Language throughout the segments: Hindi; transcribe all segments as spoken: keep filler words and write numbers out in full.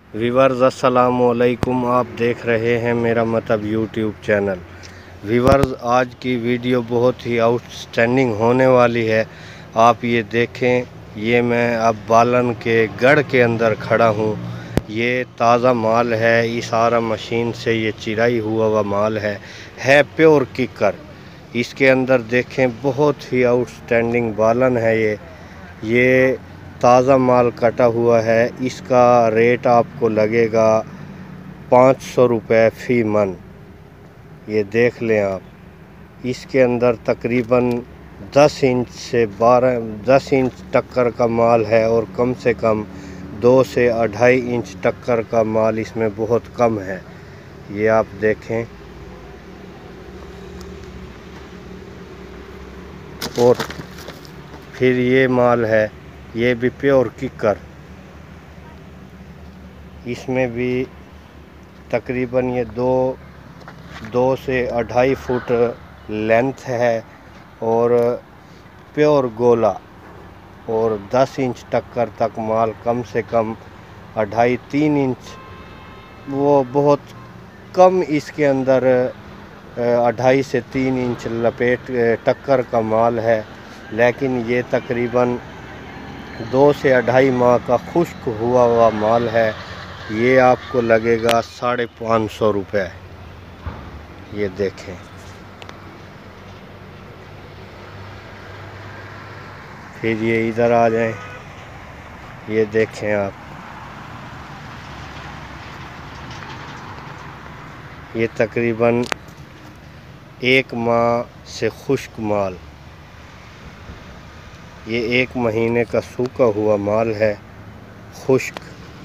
वीवर्स अस्सलामु अलैकुम। आप देख रहे हैं मेरा मतलब यूट्यूब चैनल। वीवर्स, आज की वीडियो बहुत ही आउटस्टैंडिंग होने वाली है। आप ये देखें, ये मैं अब बालन के गढ़ के अंदर खड़ा हूँ। ये ताज़ा माल है, इस आरा मशीन से ये चिराई हुआ हुआ माल है है प्योर किकर। इसके अंदर देखें, बहुत ही आउटस्टैंडिंग बालन है। ये ये ताज़ा माल कटा हुआ है। इसका रेट आपको लगेगा पाँच सौ रुपये फ़ी मन। ये देख लें आप। इसके अंदर तकरीबन दस इंच से बारह दस इंच टक्कर का माल है और कम से कम दो से अढ़ाई इंच टक्कर का माल इसमें बहुत कम है। ये आप देखें। और फिर ये माल है, ये भी प्योर किकर। इसमें भी तकरीबन ये दो दो से अढ़ाई फुट लेंथ है और प्योर गोला और दस इंच टक्कर तक माल, कम से कम अढ़ाई तीन इंच, वो बहुत कम इसके अंदर अढ़ाई से तीन इंच लपेट टक्कर का माल है। लेकिन ये तकरीबन दो से अढ़ाई माह का खुश्क हुआ हुआ माल है। ये आपको लगेगा साढ़े पाँच सौ रुपये। ये देखें। फिर ये इधर आ जाएं, ये देखें आप। ये तकरीबन एक माह से खुश्क माल, ये एक महीने का सूखा हुआ माल है, खुश्क।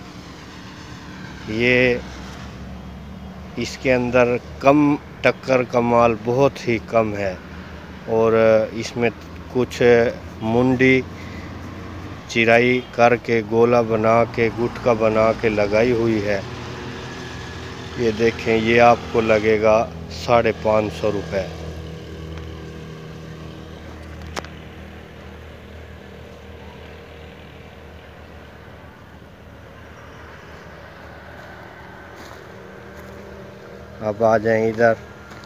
ये इसके अंदर कम टक्कर का माल बहुत ही कम है और इसमें कुछ मुंडी चिराई करके गोला बना के गुटका बना के लगाई हुई है। ये देखें, ये आपको लगेगा साढ़े पाँच सौ रुपये। अब आ जाएं इधर।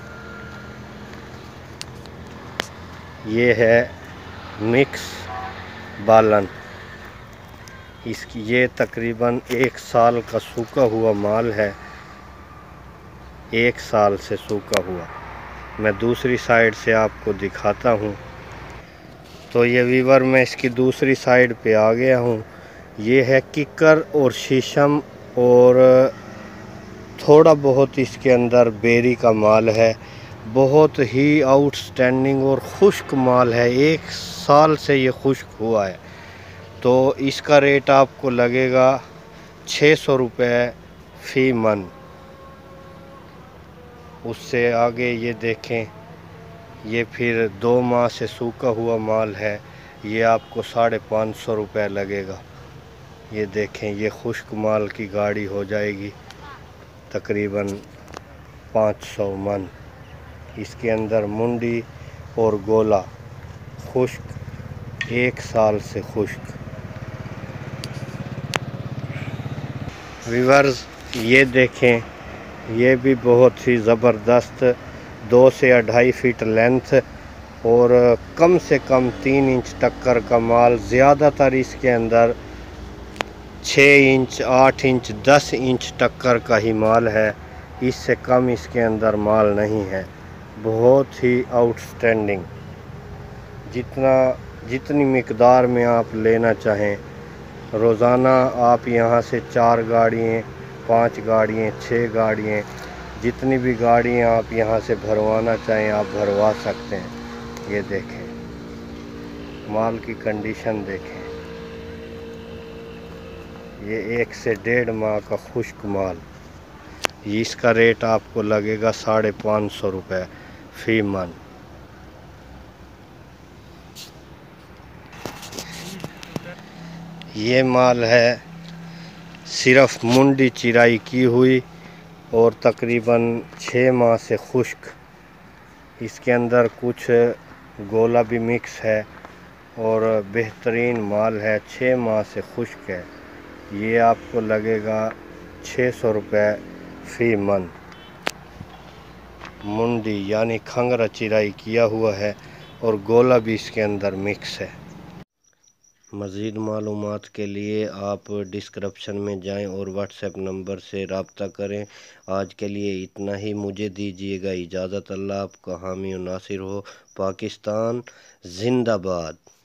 ये है मिक्स बालन। इसकी ये तकरीबन एक साल का सूखा हुआ माल है, एक साल से सूखा हुआ। मैं दूसरी साइड से आपको दिखाता हूँ। तो ये वीवर, मैं इसकी दूसरी साइड पे आ गया हूँ। ये है किकर और शीशम और थोड़ा बहुत इसके अंदर बेरी का माल है। बहुत ही आउटस्टैंडिंग और खुश्क माल है, एक साल से ये खुश्क हुआ है। तो इसका रेट आपको लगेगा छः सौ रुपये फ़ी मन। उससे आगे ये देखें, ये फिर दो माह से सूखा हुआ माल है। ये आपको साढ़े पाँच सौ रुपये लगेगा। ये देखें, ये खुश्क माल की गाड़ी हो जाएगी तकरीबन पाँच सौ मन। इसके अंदर मुंडी और गोला, खुश्क, एक साल से खुश्क। वीवर्स, ये देखें, ये भी बहुत ही ज़बरदस्त दो से अढ़ाई फीट लेंथ और कम से कम तीन इंच टक्कर का माल। ज़्यादातर इसके अंदर छः इंच, आठ इंच, दस इंच टक्कर का ही माल है। इससे कम इसके अंदर माल नहीं है। बहुत ही आउटस्टैंडिंग। जितना जितनी मिकदार में आप लेना चाहें, रोज़ाना आप यहाँ से चार गाड़ियाँ, पांच गाड़ियाँ, छः गाड़ियाँ, जितनी भी गाड़ियाँ आप यहाँ से भरवाना चाहें आप भरवा सकते हैं। ये देखें, माल की कंडीशन देखें। ये एक से डेढ़ माह का खुश्क माल। इसका रेट आपको लगेगा साढ़े पाँच सौ रुपये फ़ी मन। ये माल है सिर्फ मुंडी चिराई की हुई और तकरीबन छः माह से खुश्क। इसके अंदर कुछ गोला भी मिक्स है और बेहतरीन माल है, छः माह से खुश्क है। ये आपको लगेगा छः सौ रुपये फ़ी मंथ। मुंडी यानी खंगरा चिराई किया हुआ है और गोला भी इसके अंदर मिक्स है। मज़ीद मालूमात के लिए आप डिस्क्रिप्शन में जाएं और व्हाट्सएप नंबर से रब्ता करें। आज के लिए इतना ही, मुझे दीजिएगा इजाज़त। अल्लाह आपका हामी और नासिर हो। पाकिस्तान जिंदाबाद।